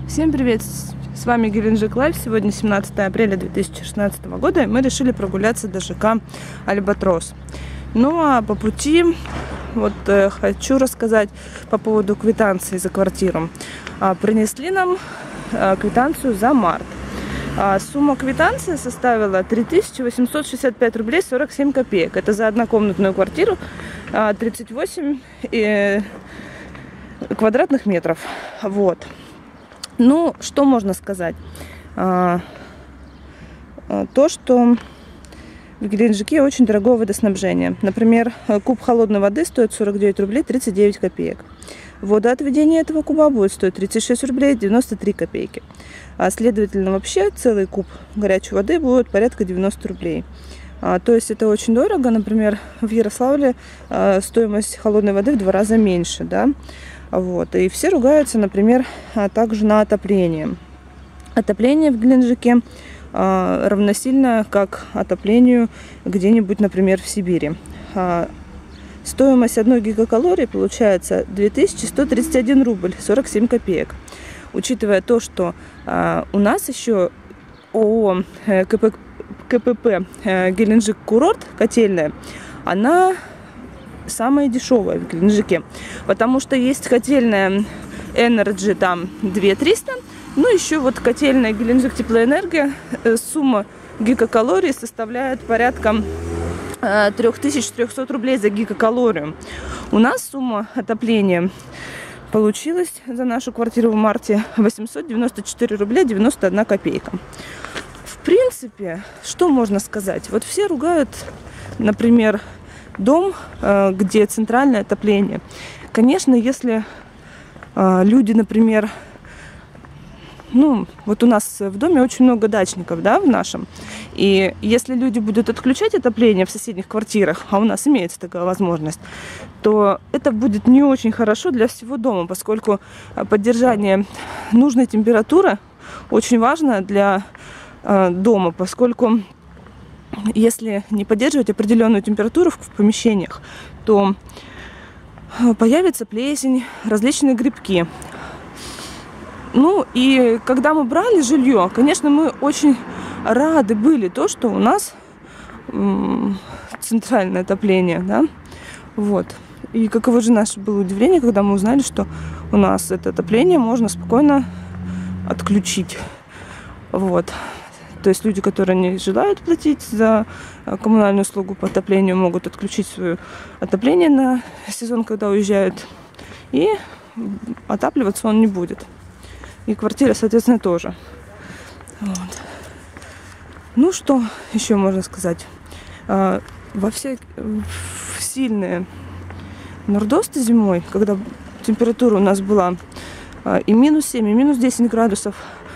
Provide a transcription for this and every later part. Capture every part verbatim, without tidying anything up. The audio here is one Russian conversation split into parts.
Всем привет! С вами Геленджик Лайв. Сегодня семнадцатое апреля две тысячи шестнадцатого года, и мы решили прогуляться до ЖК Альбатрос. Ну а по пути вот э, хочу рассказать по поводу квитанции за квартиру. А, принесли нам а, квитанцию за март. А, сумма квитанции составила три тысячи восемьсот шестьдесят пять рублей сорок семь копеек. Это за однокомнатную квартиру а, тридцать восемь и, квадратных метров. Вот. Ну, что можно сказать? А, то, что в Геленджике очень дорогое водоснабжение. Например, куб холодной воды стоит сорок девять рублей тридцать девять копеек. Водоотведение этого куба будет стоить тридцать шесть рублей девяносто три копейки. А следовательно, вообще целый куб горячей воды будет порядка девяносто рублей. А, то есть это очень дорого. Например, в Ярославле а, стоимость холодной воды в два раза меньше, да? Вот. И все ругаются, например, также на отопление. Отопление в Геленджике а, равносильно как отоплению где-нибудь, например, в Сибири. А, стоимость одной гигакалории получается две тысячи сто тридцать один рубль сорок семь копеек. Учитывая то, что а, у нас еще ООО КП, КПП Геленджик Курорт, котельная, она самая дешевая в Геленджике, потому что есть котельная Energy, там две тысячи триста, ну еще вот котельная Геленджик Теплоэнергия, сумма гигакалорий составляет порядка три тысячи триста рублей за гигакалорию. У нас сумма отопления получилась за нашу квартиру в марте восемьсот девяносто четыре рубля девяносто одна копейка. В принципе, что можно сказать? Вот все ругают, например, дом, где центральное отопление. Конечно, если люди, например, ну, вот у нас в доме очень много дачников, да, в нашем. И если люди будут отключать отопление в соседних квартирах, а у нас имеется такая возможность, то это будет не очень хорошо для всего дома, поскольку поддержание нужной температуры очень важно для дома, поскольку если не поддерживать определенную температуру в помещениях, то появится плесень, различные грибки. Ну и когда мы брали жилье, конечно, мы очень рады были то, что у нас центральное отопление, да, вот. И каково же наше было удивление, когда мы узнали, что у нас это отопление можно спокойно отключить, вот. То есть люди, которые не желают платить за коммунальную услугу по отоплению, могут отключить свое отопление на сезон, когда уезжают, и отапливаться он не будет. И квартира, соответственно, тоже. Вот. Ну, что еще можно сказать? Во все в сильные нордосты зимой, когда температура у нас была и минус семь, и минус десять градусов,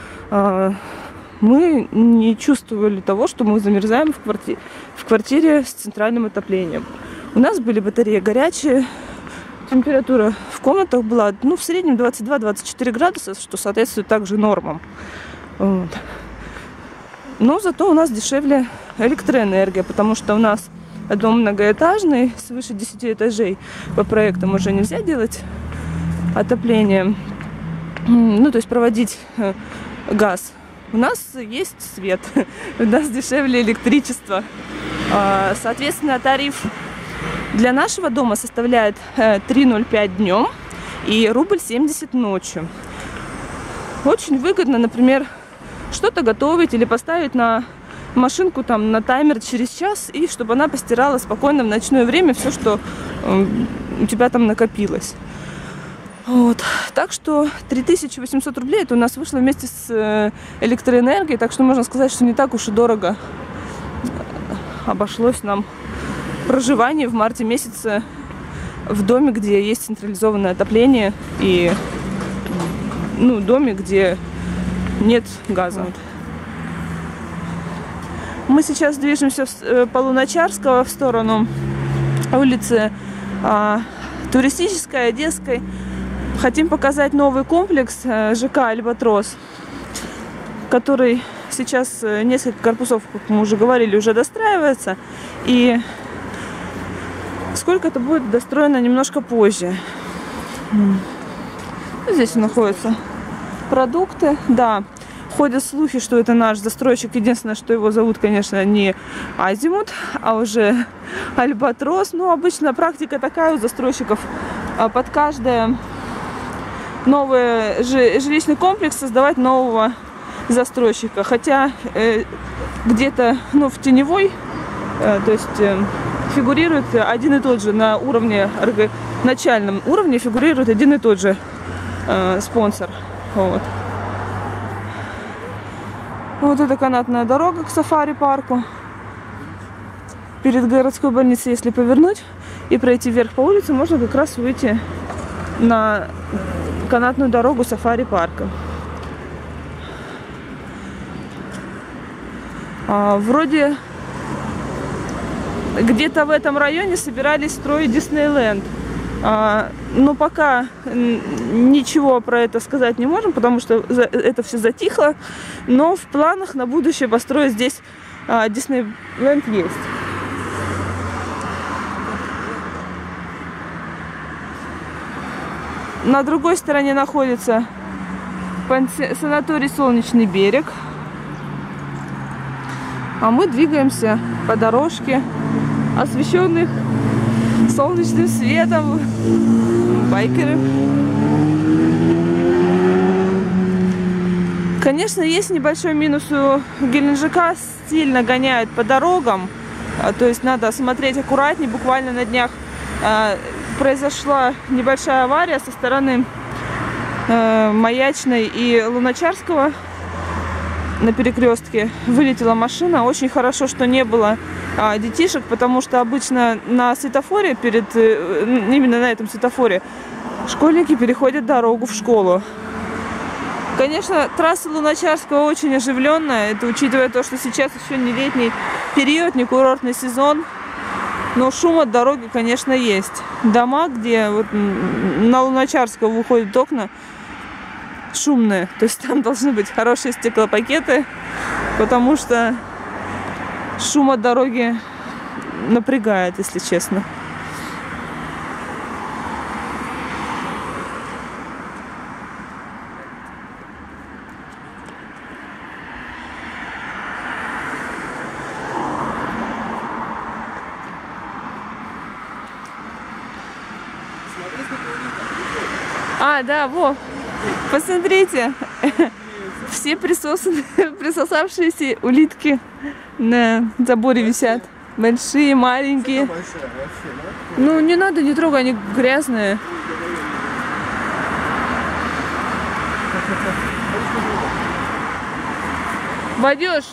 мы не чувствовали того, что мы замерзаем в квартире, в квартире с центральным отоплением. У нас были батареи горячие, температура в комнатах была, ну, в среднем двадцать два — двадцать четыре градуса, что соответствует также нормам. Вот. Но зато у нас дешевле электроэнергия, потому что у нас дом многоэтажный, свыше десяти этажей. По проектам уже нельзя делать отопление, ну, то есть проводить газ. У нас есть свет, у нас дешевле электричество. Соответственно, тариф для нашего дома составляет три ноль пять днем и рубль семьдесят ночью. Очень выгодно, например, что-то готовить или поставить на машинку там на таймер через час, и чтобы она постирала спокойно в ночное время все, что у тебя там накопилось. Вот. Так что три тысячи восемьсот рублей это у нас вышло вместе с электроэнергией, так что можно сказать, что не так уж и дорого обошлось нам проживание в марте месяце в доме, где есть централизованное отопление, и, ну, доме, где нет газа. Вот. Мы сейчас движемся по Луначарского в сторону улицы а, Туристической, Одесской. Хотим показать новый комплекс ЖК Альбатрос, который сейчас несколько корпусов, как мы уже говорили, уже достраивается. И сколько это будет достроено немножко позже. Здесь находится продукты. Да, ходят слухи, что это наш застройщик. Единственное, что его зовут, конечно, не Азимут, а уже Альбатрос. Ну, обычно практика такая у застройщиков. Под каждое новый жилищный комплекс создавать нового застройщика. Хотя э, где-то, ну, в теневой, э, то есть э, фигурирует один и тот же на уровне, начальном уровне фигурирует один и тот же э, спонсор. Вот. Вот это канатная дорога к сафари-парку. Перед городской больницей, если повернуть и пройти вверх по улице, можно как раз выйти на канатную дорогу сафари-парка. А, вроде где-то в этом районе собирались строить Диснейленд. А, но пока ничего про это сказать не можем, потому что это все затихло. Но в планах на будущее построить здесь а, Диснейленд есть. На другой стороне находится санаторий «Солнечный берег». А мы двигаемся по дорожке, освещенных солнечным светом. Байкеры. Конечно, есть небольшой минус у Геленджика. Сильно гоняют по дорогам. То есть надо смотреть аккуратнее. Буквально на днях произошла небольшая авария со стороны Маячной и Луначарского. На перекрестке вылетела машина. Очень хорошо, что не было а, детишек, потому что обычно на светофоре, перед, именно на этом светофоре, школьники переходят дорогу в школу. Конечно, трасса Луначарского очень оживленная. Это учитывая то, что сейчас еще не летний период, не курортный сезон. Но шум от дороги, конечно, есть. Дома, где вот на Луначарского выходят окна, шумные. То есть там должны быть хорошие стеклопакеты, потому что шум от дороги напрягает, если честно. А, да, во. Посмотрите, все присосанные, присосавшиеся улитки на заборе висят. Большие, маленькие. Ну, не надо, не трогай, они грязные. Войдешь?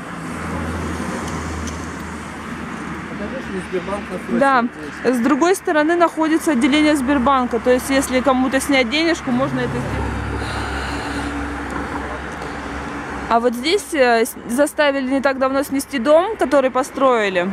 Да, с другой стороны находится отделение Сбербанка. То есть, если кому-то снять денежку, можно это сделать. А вот здесь заставили не так давно снести дом, который построили.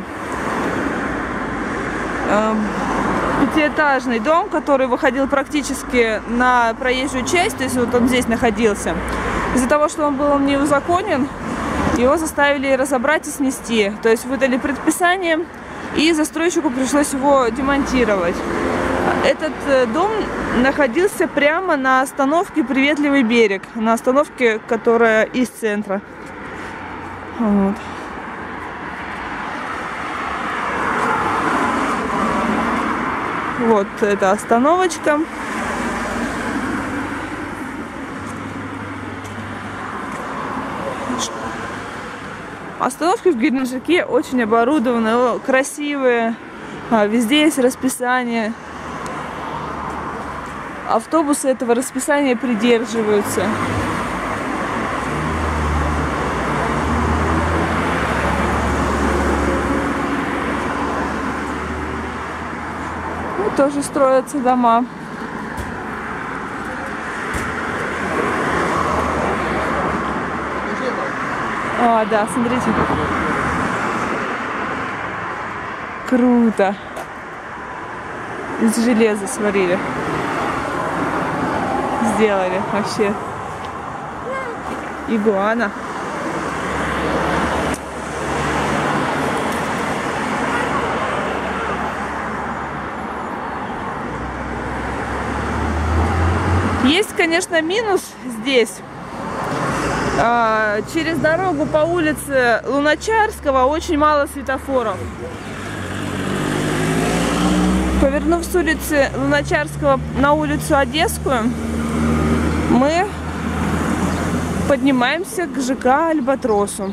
Пятиэтажный дом, который выходил практически на проезжую часть. То есть, вот он здесь находился. Из-за того, что он был не узаконен, его заставили разобрать и снести. То есть, выдали предписание. И застройщику пришлось его демонтировать. Этот дом находился прямо на остановке «Приветливый берег». На остановке, которая из центра. Вот. Вот эта остановочка. Остановки в Геленджике очень оборудованы, красивые, везде есть расписание. Автобусы этого расписания придерживаются. Ну, тоже строятся дома. А, да, смотрите. Круто. Из железа сварили. Сделали вообще. Игуана. Есть, конечно, минус здесь. А, через дорогу по улице Луначарского очень мало светофоров. Повернув с улицы Луначарского на улицу Одесскую, мы поднимаемся к ЖК Альбатросу.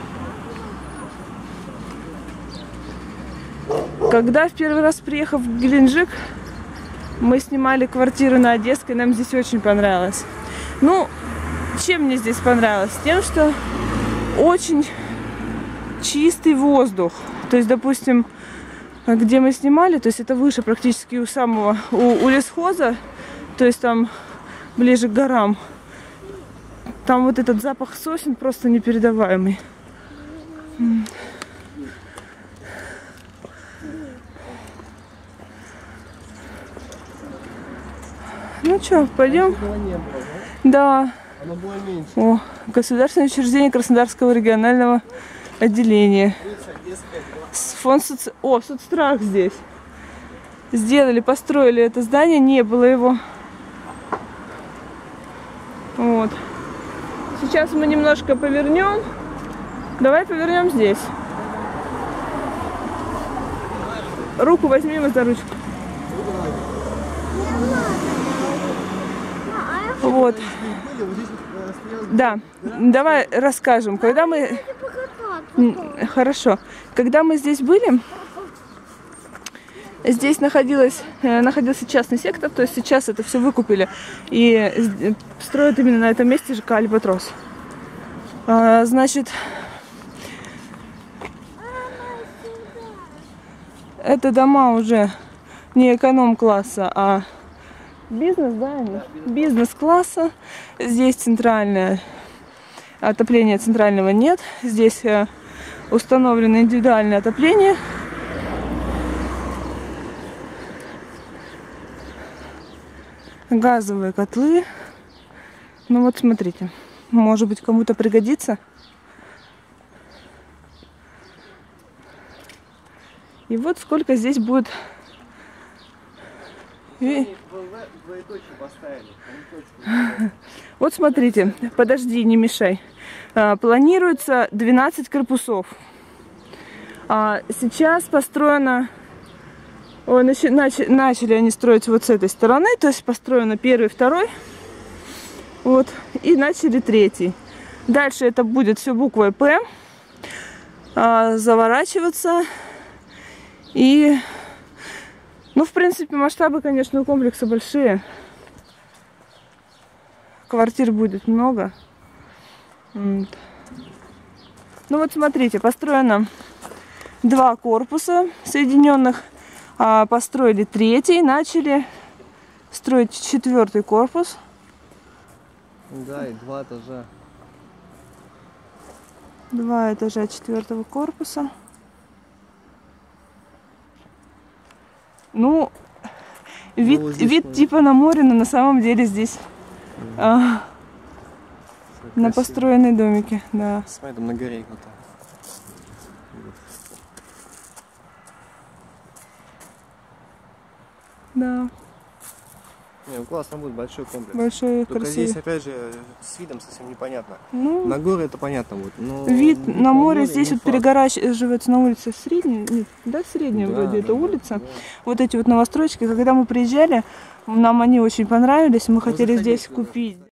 Когда в первый раз приехав в Геленджик, мы снимали квартиру на Одесской, нам здесь очень понравилось. Ну, чем мне здесь понравилось? Тем, что очень чистый воздух. То есть, допустим, где мы снимали, то есть это выше практически у самого, у, у лесхоза, то есть там ближе к горам. Там вот этот запах сосен просто непередаваемый. Ну что, пойдем? Да. Оно было меньше. О, государственное учреждение Краснодарского регионального отделения. Фонд соци... О, соцстрах здесь. Сделали, построили это здание, не было его. Вот. Сейчас мы немножко повернем. Давай повернем здесь. Руку возьми его за ручку. Вот. Да, давай расскажем. Когда мы... Хорошо. Когда мы здесь были, здесь находилась, находился частный сектор, то есть сейчас это все выкупили и строят именно на этом месте ЖК Альбатрос. А, значит, это дома уже не эконом-класса, а бизнес, да, бизнес-класса. Здесь центральное отопление, центрального нет. Здесь установлено индивидуальное отопление. Газовые котлы. Ну вот смотрите, может быть кому-то пригодится. И вот сколько здесь будет. И... Вот смотрите, подожди, не мешай. Планируется двенадцать корпусов. Сейчас построено... Ой, начали, начали они строить вот с этой стороны, то есть построено первый, второй, вот, и начали третий. Дальше это будет все буквой П, а, заворачиваться, и, ну, в принципе, масштабы, конечно, у комплекса большие, квартир будет много. Вот. Ну вот смотрите, построено два корпуса соединенных. Построили третий, начали строить четвертый корпус. Да, и два этажа. Два этажа четвертого корпуса. Ну, вид, ну, вид мы... типа на море, но на самом деле здесь mm. а, на построенной домике. Да. Смотри, там на горе вот там. Да. Не, ну классно будет, большой комплекс. Большой, Только красивый. Здесь, опять же, с видом совсем непонятно. Ну, на горы это понятно будет. Но вид на море, море здесь вот перегораживается на улице Средняя, нет, да, Средняя да, вроде да, это улица. Да. Вот эти вот новостройки, когда мы приезжали, нам они очень понравились, мы ну, хотели здесь сюда. Купить.